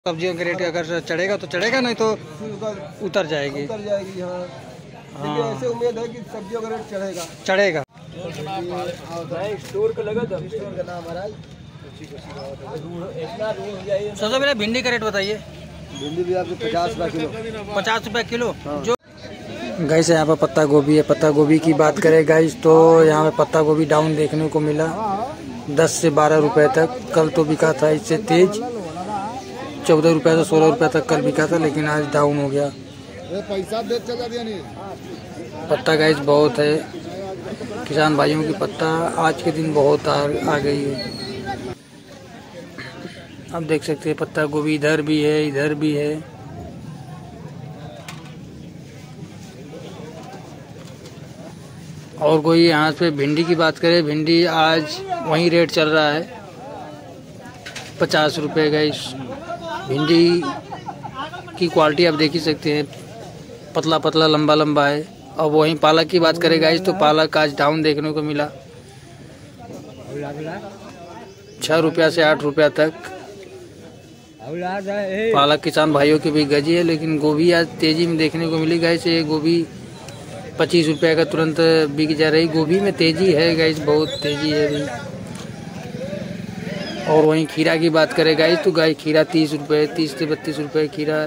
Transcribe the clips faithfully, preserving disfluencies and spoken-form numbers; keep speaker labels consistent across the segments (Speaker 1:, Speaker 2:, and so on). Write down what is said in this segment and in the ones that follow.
Speaker 1: सब्जियों के रेट अगर चढ़ेगा तो चढ़ेगा, नहीं तो उतर जाएगी
Speaker 2: उतर जाएगी हाँ। हाँ। ऐसे उम्मीद है कि सब्जियों का रेट चढ़ेगा
Speaker 1: चढ़ेगा
Speaker 2: स्टोर का लगा था, स्टोर का नाम है।
Speaker 1: सबसे पहले भिंडी का रेट बताइए।
Speaker 2: भिंडी भी आपको पचास रुपये किलो
Speaker 1: पचास रुपये किलो।
Speaker 2: हाँ।
Speaker 1: जो गाइस यहाँ पर पत्ता गोभी है। पत्ता गोभी की बात करें गाइस तो यहाँ पे पत्ता गोभी डाउन देखने को मिला दस से बारह रुपए तक। कल तो बिका था इससे तेज चौदह रुपए से सोलह रुपए तक कल बिका था, लेकिन आज डाउन हो गया।
Speaker 2: पैसा दे चला दिया नहीं।
Speaker 1: पत्ता गाइस बहुत है किसान भाइयों की, पत्ता आज के दिन बहुत आ, आ गई है। आप देख सकते हैं पत्ता गोभी इधर भी है इधर भी है। और कोई यहाँ पे भिंडी की बात करें, भिंडी आज वही रेट चल रहा है पचास रुपये गाइस। भिंडी की क्वालिटी आप देख ही सकते हैं, पतला पतला लंबा लंबा है। और वहीं पालक की बात करें गाइस तो पालक आज डाउन देखने को मिला छः रुपया से आठ रुपया तक। पालक किसान भाइयों की भी गजी है, लेकिन गोभी आज तेजी में देखने को मिली गाइस। ये गोभी पच्चीस रुपये का तुरंत बिक जा रही। गोभी में तेजी है गाइस, बहुत तेजी है अभी। और वहीं खीरा की बात करें गाइस तो गाइस खीरा तीस रुपये तीस से बत्तीस रुपये खीरा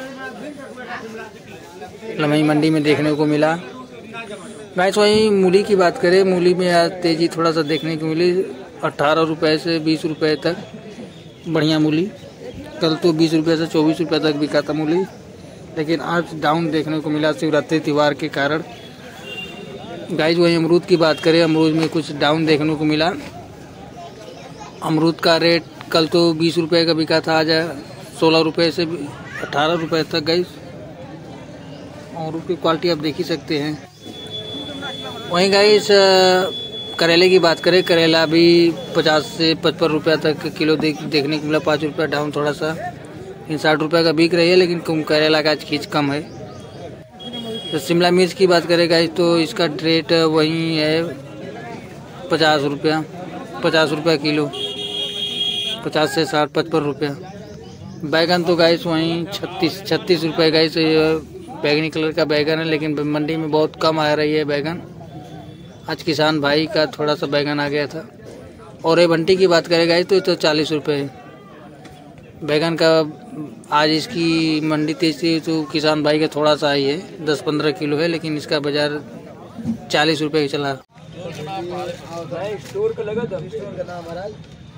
Speaker 1: लमई मंडी में देखने को मिला गाइस। वहीं मूली की बात करें, मूली में आज तेजी थोड़ा सा देखने को मिली अट्ठारह रुपये से बीस रुपये तक बढ़िया मूली। कल तो बीस रुपये से चौबीस रुपये तक बिका था मूली, लेकिन आज डाउन देखने को मिला शिवरात्रि त्यौहार के कारण गाइस। वहीं अमरूद की बात करें, अमरूद में कुछ डाउन देखने को मिला। अमरूद का रेट कल तो बीस रुपये का बिका था, आज सोलह रुपये से अठारह रुपये तक गाइस। अमरूद की क्वालिटी आप देख ही सकते हैं। वहीं गाइस करेले की बात करें, करेला भी पचास से पचपन रुपये तक किलो देख, देखने को मिला। पाँच रुपया डाउन थोड़ा सा, इन साठ रुपये का बिक रही है, लेकिन करेला का आज खींच कम है। तो शिमला मिर्च की बात करें गाइस तो इसका रेट वही है पचास रुपया पचास रुपया किलो, पचास से साठ पचपन रुपया। बैगन तो गाइस वहीं छत्तीस छत्तीस रुपये गाइस। बैगनी कलर का बैगन है, लेकिन मंडी में बहुत कम आ रही है बैगन। आज किसान भाई का थोड़ा सा बैगन आ गया था। और ये बंटी की बात करें गाइस तो तो चालीस रुपये बैगन का आज इसकी मंडी तेज थी, तो किसान भाई का थोड़ा सा ही है, दस पंद्रह किलो है, लेकिन इसका बाजार चालीस रुपये का चला।
Speaker 2: स्टोर का लगा था, स्टोर का नाम है।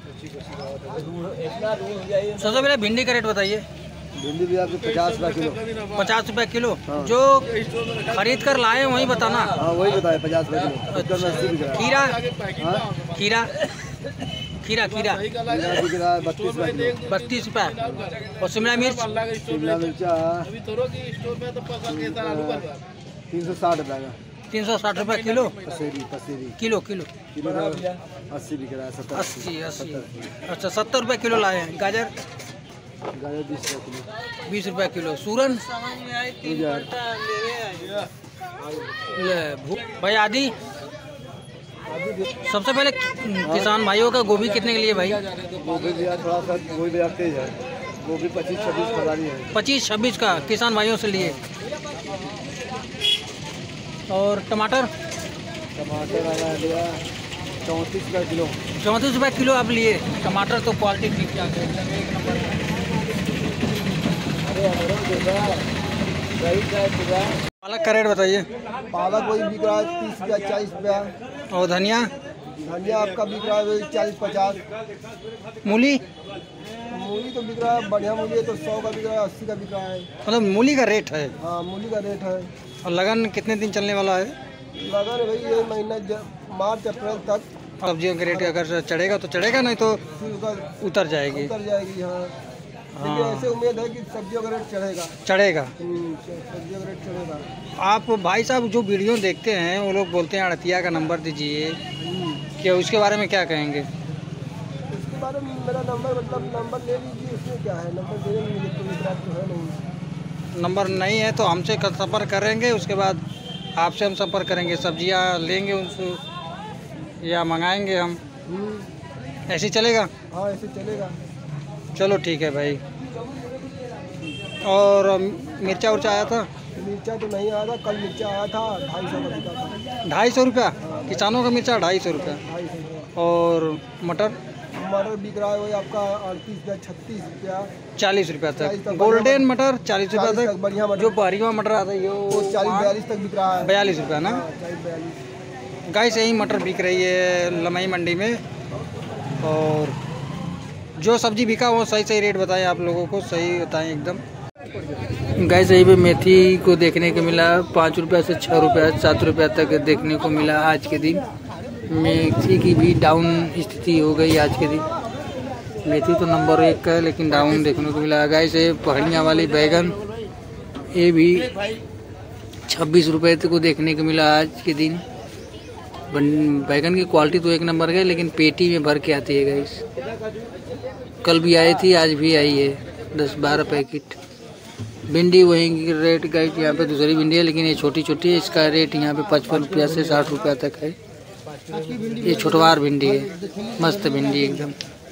Speaker 1: सबसे पहले भिंडी का रेट बताइए।
Speaker 2: भिंडी भी आपको पचास रुपये किलो
Speaker 1: पचास रुपये किलो।
Speaker 2: हाँ।
Speaker 1: जो खरीद कर लाए वही बताना।
Speaker 2: हाँ वही बताए पचास रुपये किलो।
Speaker 1: खीरा
Speaker 2: हाँ?
Speaker 1: खीरा खीरा खीरा
Speaker 2: बत्तीस रुपये
Speaker 1: बत्तीस रुपये। और शिमला मिर्च
Speaker 2: शिमला मिर्चा तीन सौ साठ रुपये का
Speaker 1: तीन सौ साठ रुपये किलो।
Speaker 2: पसेरी पसेरी
Speaker 1: किलो किलो
Speaker 2: किलो अस्सी बिक रहा है। सत्तर
Speaker 1: अस्सी अस्सी अच्छा सत्तर रुपये किलो लाए हैं। गाजर
Speaker 2: गाजर बीस रुपये किलो
Speaker 1: बीस रुपये किलो। सूरन भाई आदि। सबसे पहले किसान भाइयों का गोभी कितने के लिए भाई?
Speaker 2: गोभी भी थोड़ा सा गोभी भी तेज है। गोभी पच्चीस छब्बीस फरवरी है।
Speaker 1: पच्चीस छब्बीस का किसान भाइयों से लिए। और टमाटर
Speaker 2: टमाटर वाला लिया चौंतीस रुपये किलो
Speaker 1: चौंतीस रुपये किलो आप लिए। टमाटर तो क्वालिटी ठीक ठाक है, एक नंबर। पालक का रेट बताइए।
Speaker 2: पालक वही बिक रहा है तीस रुपया चालीस रुपया।
Speaker 1: और धनिया
Speaker 2: धनिया आपका बिक रहा है चालीस पचास।
Speaker 1: मूली
Speaker 2: मूली तो बिक रहा है, बढ़िया मूली है तो सौ का बिक रहा है, अस्सी का बिक रहा है।
Speaker 1: मतलब मूली का रेट है।
Speaker 2: हाँ मूली का रेट है।
Speaker 1: और लगन कितने दिन चलने वाला है?
Speaker 2: लगन भाई ये महीना मार्च अप्रैल तक।
Speaker 1: सब्जियों के रेट अगर चढ़ेगा तो चढ़ेगा, नहीं तो उतर जाएगी
Speaker 2: उतर जाएगी हाँ। हाँ। ऐसे उम्मीद है कि सब्जियों का रेट चढ़ेगा
Speaker 1: चढ़ेगा
Speaker 2: सब्जियों का रेट चढ़ेगा।
Speaker 1: आप भाई साहब जो वीडियो देखते हैं वो लोग बोलते हैं अड़तिया का नंबर दीजिए, क्या उसके बारे में क्या कहेंगे?
Speaker 2: उसके बारे में मेरा नंबर मतलब नंबर ले लीजिए, उसमें क्या है, नंबर दे देंगे तो है नहीं।
Speaker 1: नंबर नहीं है तो हमसे संपर्क करेंगे, उसके बाद आपसे हम संपर्क करेंगे, सब्जियां लेंगे उनसे या मंगाएंगे हम। ऐसे चलेगा?
Speaker 2: हाँ ऐसे चलेगा।
Speaker 1: चलो ठीक है भाई। और मिर्चा उर्चा आया था?
Speaker 2: मिर्चा तो नहीं आया था, कल मिर्चा आया था, ढाई सौ का बिका था।
Speaker 1: ढाई सौ रुपया किसानों का मिर्चा ढाई सौ रुपया।
Speaker 2: ढाई सौ रुपया।
Speaker 1: और मटर?
Speaker 2: मटर बिक रहा है वही आपका अड़तीस रुपया, छत्तीस रुपया,
Speaker 1: चालीस रुपया
Speaker 2: चालीस
Speaker 1: तक।
Speaker 2: तक।
Speaker 1: गोल्डन मटर चालीस रुपया
Speaker 2: चालीस
Speaker 1: तक।
Speaker 2: तक बढ़िया मटर।
Speaker 1: जो बारीवा मटर आता है
Speaker 2: वो
Speaker 1: ये
Speaker 2: चालीस बयालीस तक बिक रहा है।
Speaker 1: बयालीस रुपया ना?
Speaker 2: हाँ, चालीस बयालीस।
Speaker 1: गाइस यही मटर बिक रही है लमई मंडी में। और जो सब्जी बिका वो सही सही रेट बताएं आप लोगों को, सही बताएं एकदम। गाइस यहीं पे मेथी को देखने को मिला पाँच रुपया से छः रुपया सात रुपया तक देखने को मिला। आज के दिन मेथी की भी डाउन स्थिति हो गई आज के दिन। मेथी तो नंबर एक का है लेकिन डाउन देखने को मिला। गाइस ये पहाड़ियाँ वाली बैगन ये भी छब्बीस रुपये तक को देखने को मिला आज के दिन। बैगन की क्वालिटी तो एक नंबर है लेकिन पेटी में भर के आती है गाइस। कल भी आई थी आज भी आई है दस बारह पैकेट। भिंडी वही की रेट गाइस यहाँ पे दूसरी भिंडी है लेकिन ये छोटी छोटी है। इसका रेट यहाँ पे पचपन रुपया से साठ रुपया तक है। ये छोटवार भिंडी है, मस्त भिंडी एकदम।